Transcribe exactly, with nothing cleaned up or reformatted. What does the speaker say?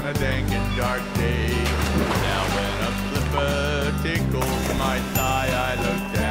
a dank and dark day. Now when a flipper tickles my thigh, I look down.